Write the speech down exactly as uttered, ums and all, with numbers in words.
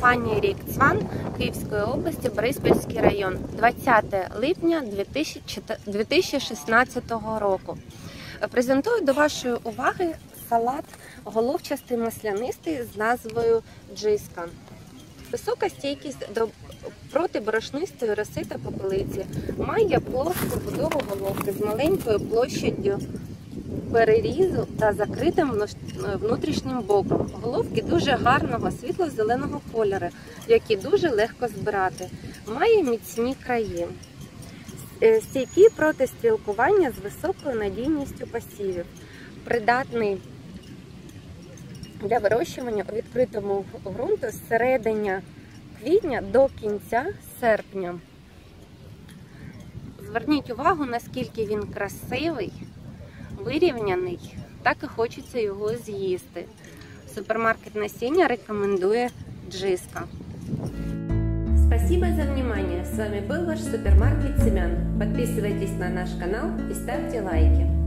компанії Рікцван Київської області, Бориспільський район, двадцяте липня дві тисячі шістнадцятого року. Презентую до вашої уваги салат головчастий маслянистий з назвою Джиска. Висока стійкість до проти борошнистої роси та попелиці, має плоску будову головки з маленькою площаддю перерізу та закритим внутрішнім боком. Головки дуже гарного світло-зеленого кольору, які дуже легко збирати. Має міцні краї. Стійкий проти стрілкування з високою надійністю посівів. Придатний для вирощування у відкритому ґрунту з середини квітня до кінця серпня. Зверніть увагу, наскільки він красивий, вирівняний, так і хочеться його з'їсти. Супермаркет насіння рекомендує Джиска. Спасибо за внимание. С вами был ваш супермаркет семян. Подписывайтесь на наш канал и ставьте лайки.